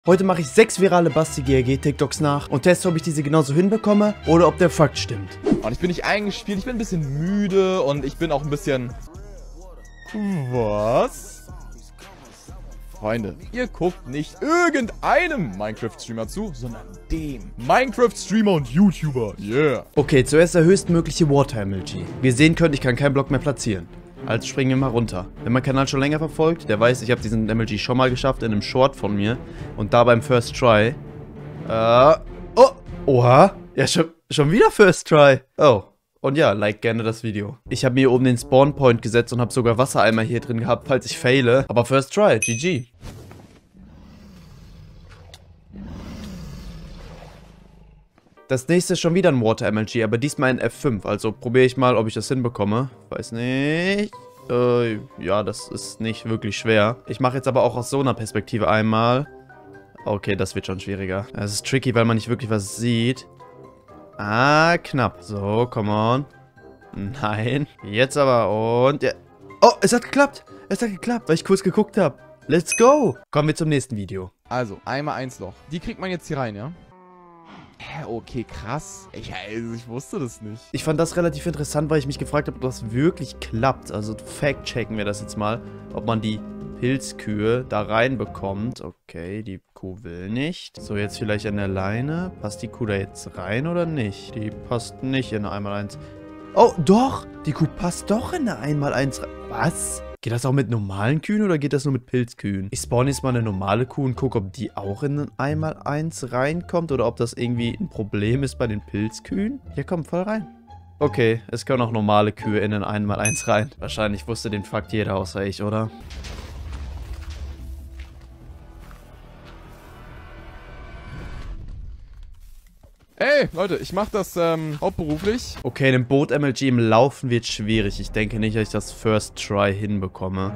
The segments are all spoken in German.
Heute mache ich 6 virale Basti GRG TikToks nach und teste, ob ich diese genauso hinbekomme oder ob der Fakt stimmt. Und ich bin nicht eingespielt, ich bin ein bisschen müde und ich bin auch ein bisschen... Was? Freunde, ihr guckt nicht irgendeinem Minecraft-Streamer zu, sondern dem Minecraft-Streamer und YouTuber. Yeah. Okay, zuerst der höchstmögliche Water-MLG. Wie ihr sehen könnt, ich kann keinen Block mehr platzieren. Also springen wir mal runter. Wenn mein Kanal schon länger verfolgt, der weiß, ich habe diesen MLG schon mal geschafft in einem Short von mir. Und da beim First Try. Oh! Oha! Ja, schon wieder First Try. Oh. Und ja, like gerne das Video. Ich habe mir hier oben den Spawn Point gesetzt und habe sogar Wassereimer hier drin gehabt, falls ich faile. Aber First Try, GG. Das nächste ist schon wieder ein Water MLG, aber diesmal in F5. Also probiere ich mal, ob ich das hinbekomme. Weiß nicht. Ja, das ist nicht wirklich schwer. Ich mache jetzt aber auch aus so einer Perspektive einmal. Okay, das wird schon schwieriger. Das ist tricky, weil man nicht wirklich was sieht. Ah, knapp. So, come on. Nein. Jetzt aber und... Ja. Oh, es hat geklappt. Es hat geklappt, weil ich kurz geguckt habe. Let's go. Kommen wir zum nächsten Video. Also, einmal 1 Loch. Die kriegt man jetzt hier rein, ja? Okay, krass. Ich wusste das nicht. Ich fand das relativ interessant, weil ich mich gefragt habe, ob das wirklich klappt. Also fact-checken wir das jetzt mal, ob man die Pilzkühe da reinbekommt. Okay, die Kuh will nicht. So, jetzt vielleicht an der Leine. Passt die Kuh da jetzt rein oder nicht? Die passt nicht in eine 1x1. Oh, doch! Die Kuh passt doch in eine 1x1 rein. Was? Geht das auch mit normalen Kühen oder geht das nur mit Pilzkühen? Ich spawn jetzt mal eine normale Kuh und gucke, ob die auch in ein 1x1 reinkommt oder ob das irgendwie ein Problem ist bei den Pilzkühen. Ja, komm, voll rein. Okay, es können auch normale Kühe in ein 1x1 rein. Wahrscheinlich wusste den Fakt jeder außer ich, oder? Ey, Leute, ich mache das hauptberuflich. Okay, ein Boot-MLG im Laufen wird schwierig. Ich denke nicht, dass ich das First Try hinbekomme.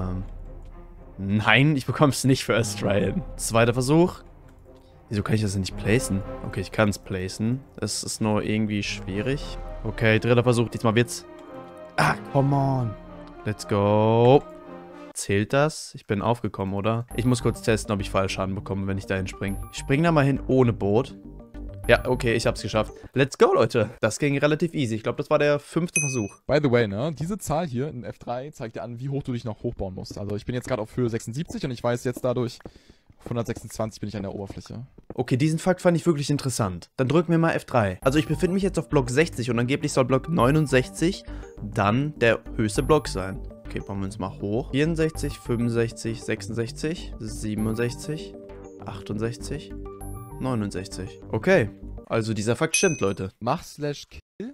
Nein, ich bekomme es nicht First Try hin. Zweiter Versuch. Wieso kann ich das denn nicht placen? Okay, ich kann es placen. Es ist nur irgendwie schwierig. Okay, dritter Versuch. Diesmal wird's... Ah, come on. Let's go. Zählt das? Ich bin aufgekommen, oder? Ich muss kurz testen, ob ich Fallschaden bekomme, wenn ich dahin springe. Ich springe da mal hin ohne Boot. Ja, okay, ich hab's geschafft. Let's go, Leute. Das ging relativ easy. Ich glaube, das war der 5. Versuch. By the way, ne, diese Zahl hier in F3 zeigt dir an, wie hoch du dich noch hochbauen musst. Also ich bin jetzt gerade auf Höhe 76 und ich weiß jetzt dadurch, auf 126 bin ich an der Oberfläche. Okay, diesen Fakt fand ich wirklich interessant. Dann drücken wir mal F3. Also ich befinde mich jetzt auf Block 60 und angeblich soll Block 69 dann der höchste Block sein. Okay, bauen wir uns mal hoch. 64, 65, 66, 67, 68... 69. Okay. Also dieser Fakt stimmt, Leute. Mach /kill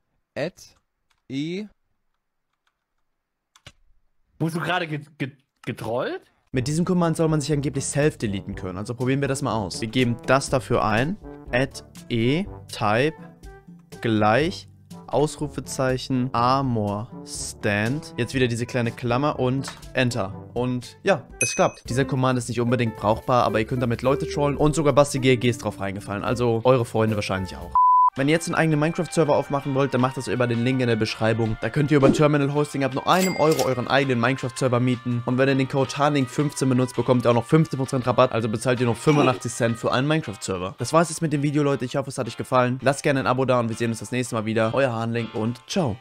@e. Wurdest du gerade getrollt? Mit diesem Command soll man sich angeblich self-deleten können. Also probieren wir das mal aus. Wir geben das dafür ein. @e type gleich Ausrufezeichen Armor Stand. Jetzt wieder diese kleine Klammer und Enter. Und ja, es klappt. Dieser Command ist nicht unbedingt brauchbar, aber ihr könnt damit Leute trollen und sogar Basti GRG ist drauf reingefallen. Also eure Freunde wahrscheinlich auch. Wenn ihr jetzt einen eigenen Minecraft-Server aufmachen wollt, dann macht das über den Link in der Beschreibung. Da könnt ihr über Terminal Hosting ab nur einem Euro euren eigenen Minecraft-Server mieten. Und wenn ihr den Code HARDLINK15 benutzt, bekommt ihr auch noch 15% Rabatt. Also bezahlt ihr noch 85 Cent für einen Minecraft-Server. Das war's jetzt mit dem Video, Leute. Ich hoffe, es hat euch gefallen. Lasst gerne ein Abo da und wir sehen uns das nächste Mal wieder. Euer HARDLINK und ciao.